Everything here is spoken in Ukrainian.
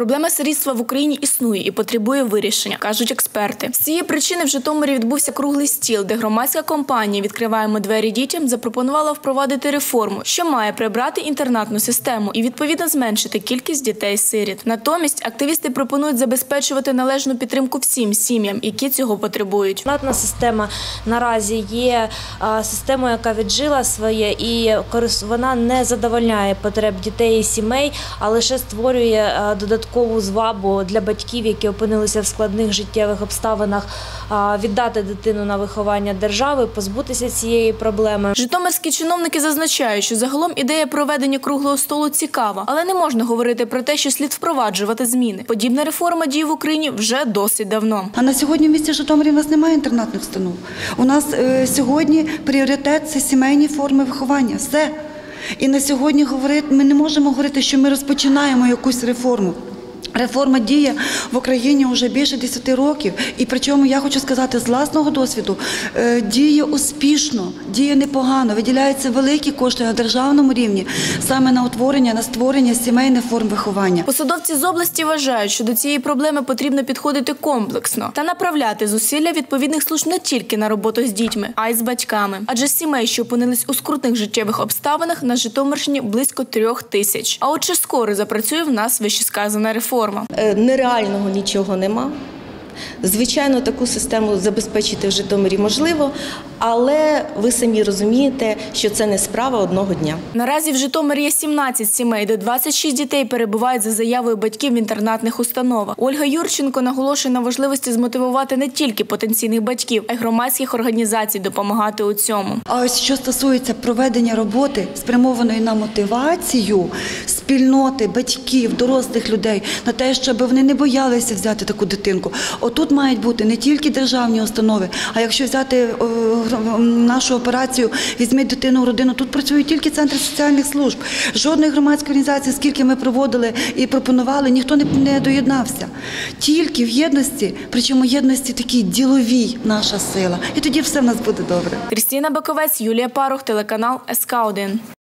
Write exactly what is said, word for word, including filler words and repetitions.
Проблема сирітства в Україні існує і потребує вирішення, кажуть експерти. З цієї причини в Житомирі відбувся круглий стіл, де громадська компанія «Відкриваємо двері дітям» запропонувала впровадити реформу, що має прибрати інтернатну систему і, відповідно, зменшити кількість дітей-сиріт. Натомість активісти пропонують забезпечувати належну підтримку всім сім'ям, які цього потребують. Інтернатна система наразі є системою, яка віджила своє, і вона не задовольняє потреб дітей і сімей, а лише створює додаткову звабу для батьків, які опинилися в складних життєвих обставинах, віддати дитину на виховання держави, позбутися цієї проблеми. Житомирські чиновники зазначають, що загалом ідея проведення круглого столу цікава, але не можна говорити про те, що слід впроваджувати зміни. Подібна реформа діє в Україні вже досить давно. А на сьогодні в місті Житомирі у нас немає інтернатних установ. У нас е, сьогодні пріоритет – це сімейні форми виховання. Все. І на сьогодні говорити, ми не можемо говорити, що ми розпочинаємо якусь реформу. Реформа діє в Україні вже більше десяти років. І причому, я хочу сказати, з власного досвіду, діє успішно, діє непогано, виділяються великі кошти на державному рівні саме на утворення, на створення сімейних форм виховання. Посадовці з області вважають, що до цієї проблеми потрібно підходити комплексно та направляти зусилля відповідних служб не тільки на роботу з дітьми, а й з батьками. Адже сімей, що опинились у скрутних життєвих обставинах, на Житомирщині близько трьох тисяч. А от чи скоро запрацює в нас вищесказана реформа? Нереального нічого нема. Звичайно, таку систему забезпечити в Житомирі можливо, але ви самі розумієте, що це не справа одного дня. Наразі в Житомирі є сімнадцять сімей, де двадцять шість дітей перебувають за заявою батьків в інтернатних установах. Ольга Юрченко наголошує на важливості змотивувати не тільки потенційних батьків, а й громадських організацій допомагати у цьому. А ось що стосується проведення роботи, спрямованої на мотивацію спільноти, батьків, дорослих людей, на те, щоб вони не боялися взяти таку дитинку. Отут мають бути не тільки державні установи, а якщо взяти нашу операцію «Візьміть дитину в родину», тут працюють тільки центри соціальних служб. Жодної громадської організації, скільки ми проводили і пропонували, ніхто не доєднався. Тільки в єдності, причому єдності такій діловій наша сила. І тоді все в нас буде добре. Крістіна Баковець, Юлія Парух, телеканал ес ка один.